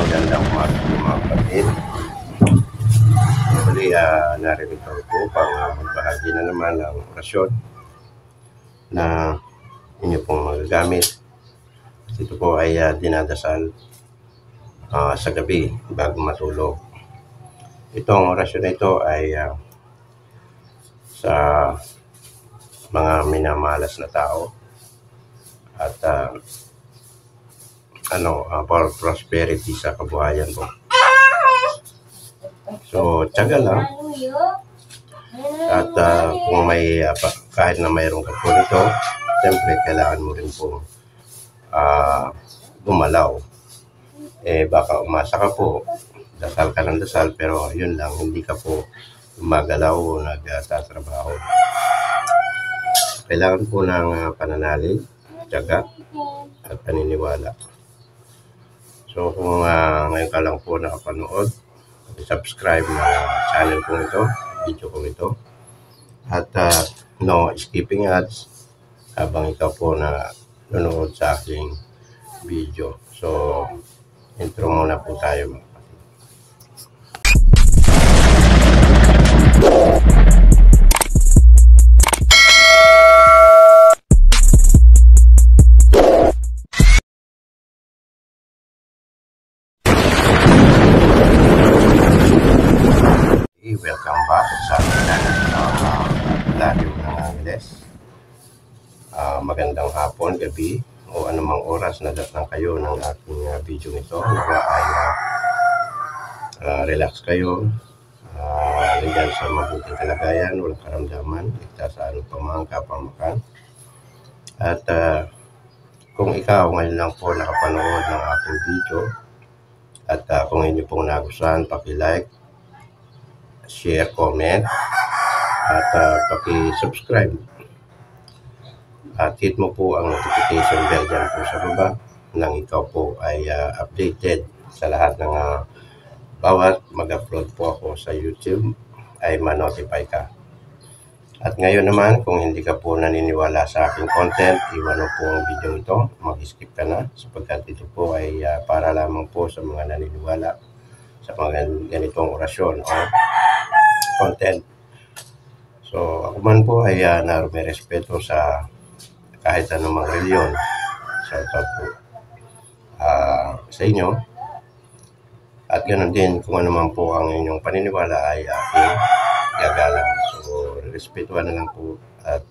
magandang umaga po mga kapatid. Muli, narinig ko po pang magbahagi na naman ng orasyon na inyo pong magagamit. Ito po ay dinadasal sa gabi bago matulog. Itong orasyon na ito ay sa mga minamalas na tao at for prosperity sa kabuhayan po. So, tiyaga lang. At kung may, kahit na mayroong ka po nito, siyempre kailangan mo rin po gumalaw. Baka umasa ka po, dasal ka ng dasal, pero yun lang, hindi ka po gumagalaw o nagtatrabaho. Kailangan po ng pananalig, tiyaga, at paniniwala. So, kung ngayon ka lang po nakapanood, subscribe na channel ko ito, video ko ito. At no skipping ads habang ikaw po na nanonood sa aking video. So, intro muna po tayo mga kapatid. Welcome back sa Lario ng Angeles. Magandang hapon, gabi, o anumang oras na datang kayo ng aking video nito. Nawa ay relax kayo, nandiyan sa mabuting kalagayan, walang karamdaman, ligtas sa anong pamang kapamakan. At kung ikaw ngayon lang po nakapanood ng aking video, at kung inyo pong nagustuhan, paki-like, share, comment, at paki-subscribe. At hit mo po ang notification bell dyan po sa baba nang ikaw po ay updated sa lahat ng bawat mag-upload po ako sa YouTube ay ma-notify ka. At ngayon naman, kung hindi ka po naniniwala sa aking content, iwan mo po ang video ito, mag-skip ka na sapagkat ito po ay para lamang po sa mga naniniwala sa mga ganitong orasyon o content. So, ako man po ay may respeto sa kahit anumang reliyon. Shout out po sa inyo. At ganoon din kung anuman po ang inyong paniniwala ay aking gagalang. So, respetuhan na lang po at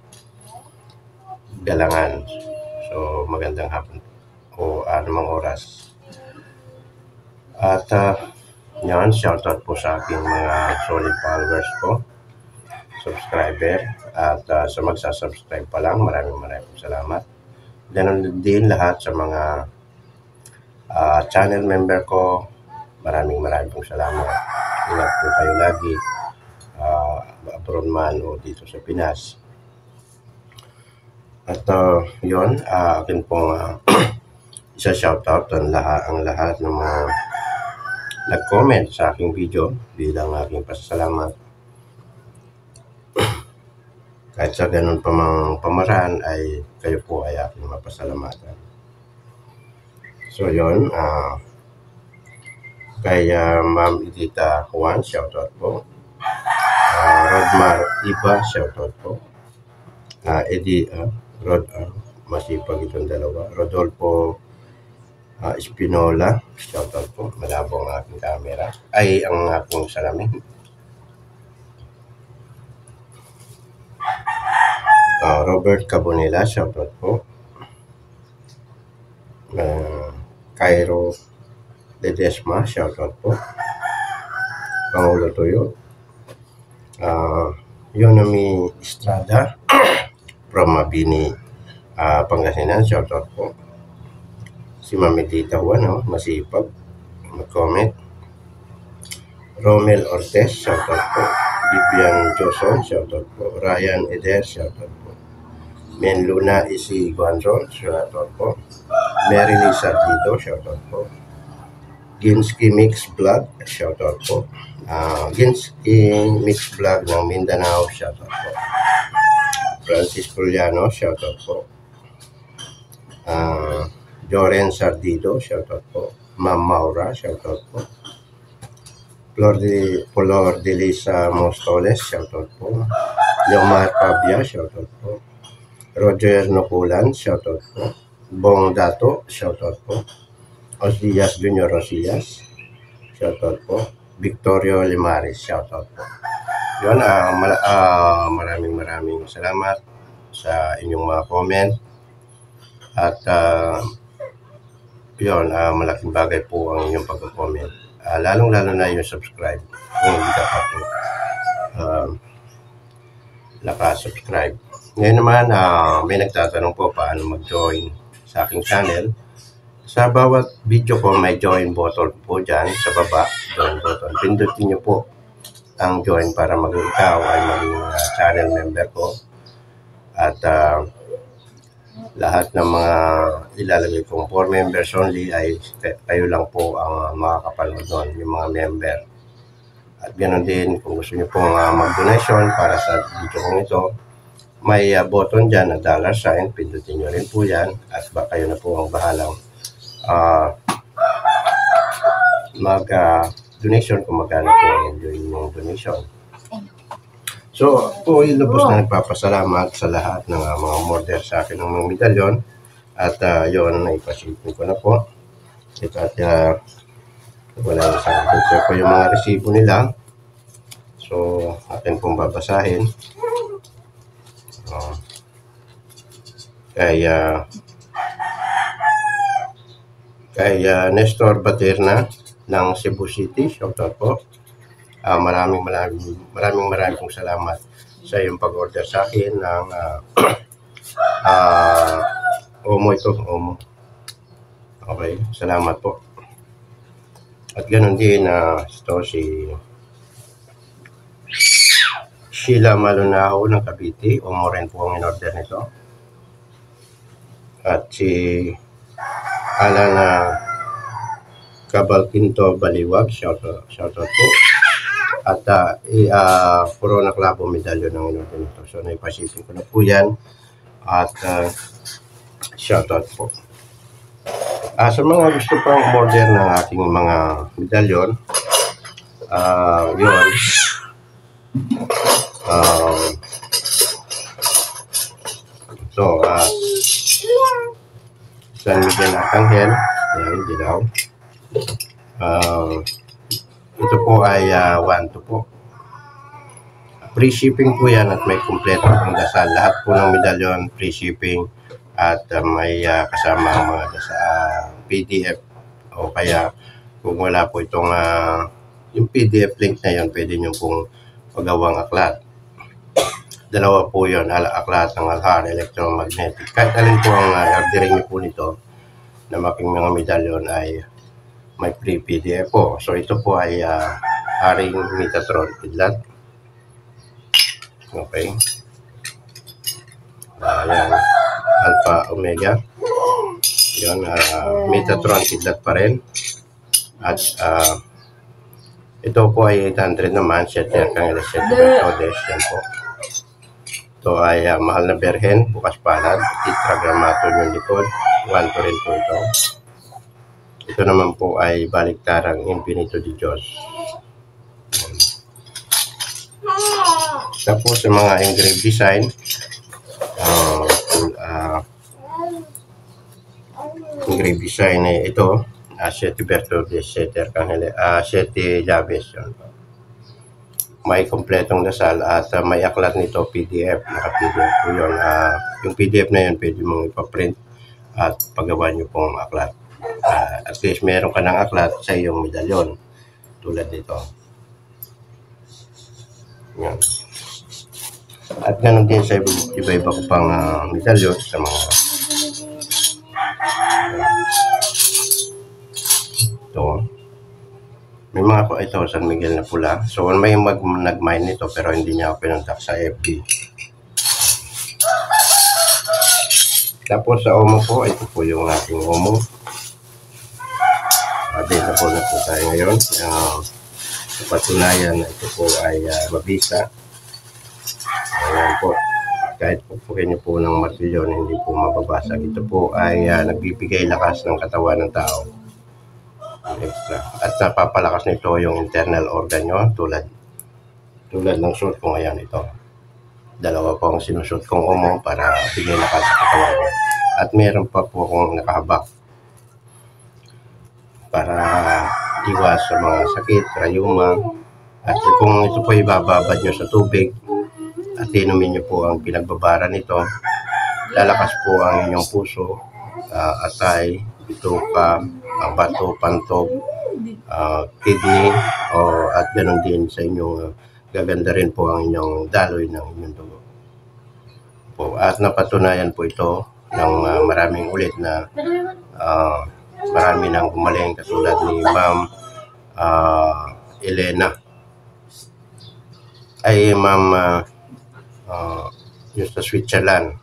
galangan. So, magandang hapon o anumang oras. At yan, shoutout po sa aking mga solid followers po, subscriber, at sa magsasubscribe pa lang, maraming salamat. Ganon din lahat sa mga channel member ko, maraming pong salamat. Ingat po kayo lagi, abroad man o dito sa Pinas. At yun, akin pong isa shoutout ang lahat ng mga nag-comment sa aking video bilang aking pasasalamat. Kahit sa ganun pa mang pamaraan ay kayo po ay aking mapasalamatan. So yun, kay Ma'am Edita Juan, shoutout po. Rodmar Iba, shoutout po. Masipag itong dalawa. Rodolfo Espinola, shoutout po. Malabo ang aking camera. Ay, ang aking salamin. Robert Cabonela, shoutout po. Cairo Ledesma, shoutout po. Pangulo Toyo. Yonami Estrada from Mabini, Pangasinan, shoutout po. Si Mami Tita Juan, masipag mag-comment. Romel Ortez, shoutout po. Vivian Joson, shoutout po. Ryan Eder, shoutout po. Men Luna Isi Guanzon, shoutout po. Mary Lisa Tito, shoutout po. Ginsky Mix Vlog, shoutout po. Ginsky Mix Vlog ng Mindanao, shoutout po. Francis Puliano, shoutout po. Joren Sardido, shoutout po. Ma'am Maura, shoutout po. Flor de Lisa Mostoles, shoutout po. Leomar Pabia, shoutout po. Roger Noculan, shoutout po. Bong Dato, shoutout po. Osias Junior Osias, shoutout po. Victorio Limares, shoutout po. Yun, maraming salamat sa inyong mga comment. At yun, malaking bagay po ang inyong pag-comment. Lalong-lalo na yung subscribe. Kung hindi ka pa po naka-subscribe. Ngayon naman, may nagtatanong po paano mag-join sa aking channel. Sa bawat video ko, may join button po dyan sa baba. Join button. Pindutin nyo po ang join para ikaw ay maging channel member ko. At lahat ng mga ilalagay kong 4 members only ay kayo lang po ang makakapanood doon, yung mga member. At ganoon din, kung gusto nyo pong mag-donation para sa video kong ito, may button dyan na $sign, pindutin nyo rin po yan at kayo na po ang bahalang mag-donation kung magkano po yung donation. So, po ilubos na nagpapasalamat sa lahat ng mga order sa akin ng mga medalyon. At yun, naipasipin ko na po. At wala yung sa ko yung mga resibo nila. So, atin pong babasahin. Kay Nestor Baterna ng Cebu City, shoutout po. Maraming pong salamat sa iyong pag-order sa akin ng Omo ito, Omo. Okay, salamat po. At ganoon din ito si Sheila Malunaho ng Cavite, Omo rin po ang in-order nito. At si Alan Cabalquinto Baliwag, shoutout po. At Corona Clavo medalyon ng inorder nito. So, naipasipin ko na po yan. At shoutout po. Sa mga gusto pang order ng ating mga medalyon, yun. San Miguel Arcangel, yan, Dilaw. Ito po ay 1-2 po. Free shipping po yan at may kumpleto pong dasal. Lahat po ng medalyon, free shipping at may kasama ang mga PDF. O kaya kung wala po itong yung PDF link na yun, pwede nyo pong pagawang aklat. Dalawa po yun, aklat ng Alhar, electromagnetic. Kahit alin po ang orderin nyo po nito na making mga medalyon ay may free PDF po. So ito po ay Haring Metatron Kidlat. Okay. Ayan. Alpha Omega. Yan. Metatron Kidlat pa rin. At ito po ay 800 naman. Setter kang Electrodes. Yan po. Ito ay mahal na berhen. Bukas palad. Tetragrammaton yung likod. 1 to rin po ito. Ito naman po ay baliktarang Infinito de Diyos. Tapos sa mga engraved design, engraved design ito, Sete Bertoldes, Sete Arcangel, Sete Llaves. May kompletong dasal at may aklat nito PDF, naka-PDF po yun. Yung PDF na yun, pwede mong ipaprint at paggawa nyo pong aklat. At least meron ka ng aklat sa iyong medalyon tulad nito. Yan. At ganoon din sa iba-iba ko pang medalyon sa mga ito. May mga po ito San Miguel na pula. So may nag-mine nito pero hindi niya ako pinuntak sa FB. Tapos sa Omo po, ito po yung ating Omo. Available na po tayo ngayon. Sa patunayan na ito po ay mabisa. Ayan po. Kahit pupukin niyo po ng martilyo, hindi po mababasag. Ito po ay nagbibigay lakas ng katawan ng tao. extra. At napapalakas nito yung internal organ nyo tulad ng suit ko ngayon ito. Dalawa po ang sinushoot kong umo para bigay lakas sa katawan ko. At meron pa po akong nakahabak para iwas sa mga sakit, rayuma. At kung ito po ibababad nyo sa tubig at inumin nyo po ang pinagbabara nito, lalakas po ang inyong puso, atay, bituka, bato, pantog, kidney, at ganoon din sa inyong gaganda rin po ang inyong daloy ng inyong dugo. At napatunayan po ito ng maraming ulit na marami nang gumaling katulad ni Ma'am Elena ay Ma'am yung sa Switzerland.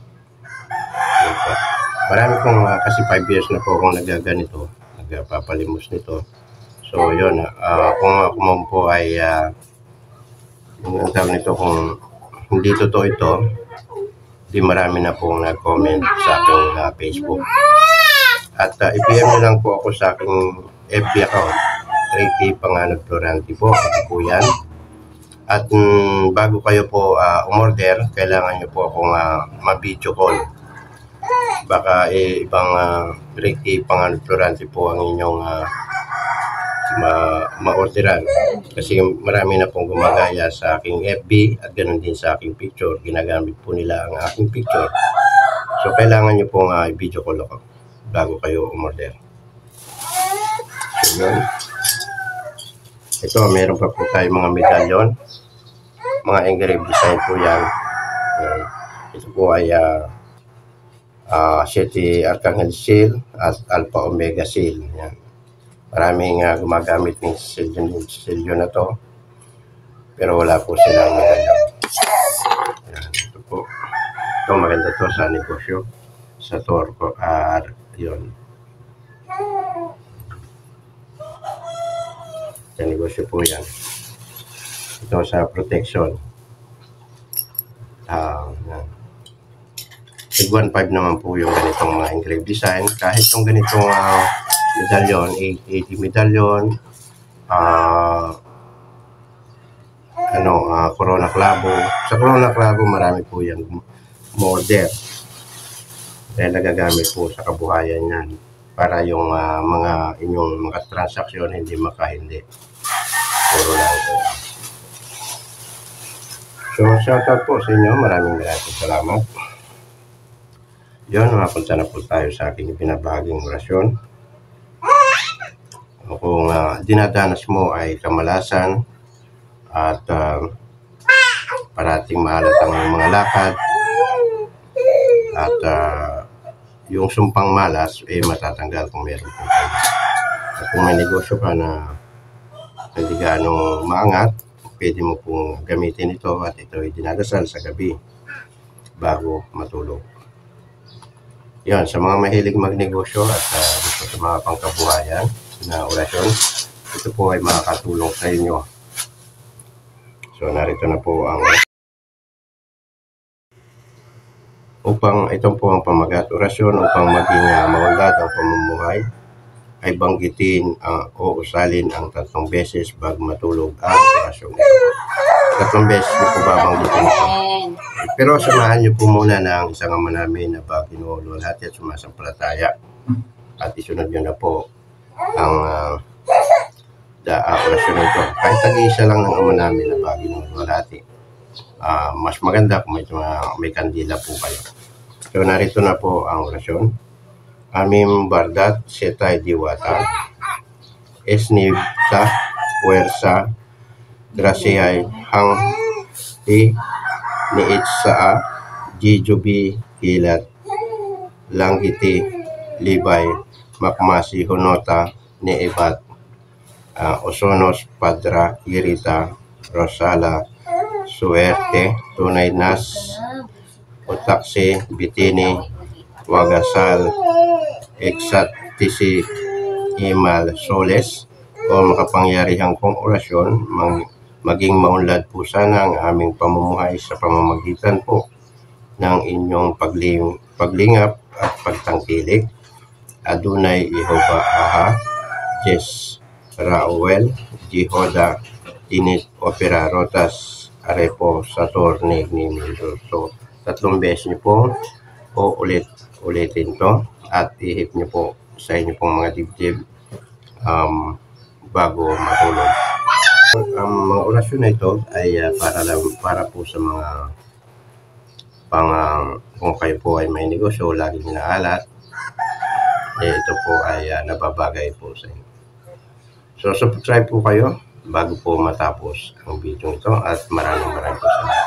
Marami pong kasi 5 years na po akong nagaganito, nagpapalimos nito. So yun, kung ako man po ay yung tawag nito, kung hindi totoo ito, di marami na pong nag-comment sa aking Facebook. At i-PM nyo lang po ako sa aking FB account, Ricky Panganod Florante po, ito po yan. At bago kayo po umorder, kailangan nyo po akong ma-video call. Baka ibang Ricky Panganod Florante po ang inyong ma-orderan. Kasi marami na pong gumagaya sa aking FB at ganoon din sa aking picture. Ginagamit po nila ang aking picture. So kailangan nyo pong i-video call ako bago kayo umorder. So yun. Ito, meron pa po tayo mga medalyon. Mga engraved design po yan. Ito po ay City Archangel Seal at Alpha Omega Seal. Yan. Maraming gumagamit ng silyo na to. Pero wala po silang medalyon. Yan. Ito po. Ito maganda to sa negosyo. Sa Torco. Yun. Sa negosyo po yan. Ito sa protection. Yan. Tig 1.5 naman po yung ganitong mga engraved design. Kahit yung ganitong medalyon, 80 medalyon, Corona Clavo. Sa Corona Clavo, marami po yan model. Dahil nagagamit po sa kabuhayan yan para yung mga inyong mga transaksyon hindi makahindi. Puro lang po. So, shoutout po sa inyo. Maraming salamat. Yun, mapunta na po tayo sa aking binabahaging orasyon. Kung dinadanas mo ay kamalasan at parating maalat ang mga lakad at yung sumpang malas ay matatanggal kung meron po kayo. At kung may negosyo ka na hindi gaano maangat, pwede mo pong gamitin ito at ito ay dinadasal sa gabi bago matulog. Yan, sa mga mahilig magnegosyo at gusto sa mga pangkabuhayan na orasyon, ito po ay makakatulong sa inyo. So, narito na po ang ito po ang pamagat orasyon upang maging maunlad ang pamumuhay ay banggitin o usalin ang 3 beses bago matulog ang orasyon ito. 3 beses niyo po babanggitin ito. Pero samahan niyo po muna ng isang ama namin na Panginoon at sumasampalataya at isunod niyo na po ang orasyon ito. Kahit tag-iisa lang ng ama namin na Panginoon mas maganda kung may kandila po kayo. So narito na po ang orasyon. Amim Bardat Setay Diwata Esnibta Puwersa Grasiay Hang Ti Niitsaa Jijubi Kilat Langgiti Libay Makmasi Honota Niibat Osonos Padra Irita Rosala Suerte Tunay Nas Otaksi Bitini Wagasal Exatisi Imal Soles o makapangyarihang kong orasyon maging maunlad po sana ang aming pamumuhay sa pamamagitan po ng inyong paglingap at pagtangkilik. Adunay Jehova Aha Ches Rauel, Jihoda, Tinit Opera Rotas, Arepo, Saturni, Nimindo. So, 3 beses nyo po ulitin to at ihip nyo po sa inyo pong mga dibdib bago matulog. Ang mga orasyon na ito ay para po sa mga kung kayo po ay may negosyo, laging inaalat, ito po ay nababagay po sa inyo. So, subscribe po kayo bago po matapos ang video ito at maraming po salamat.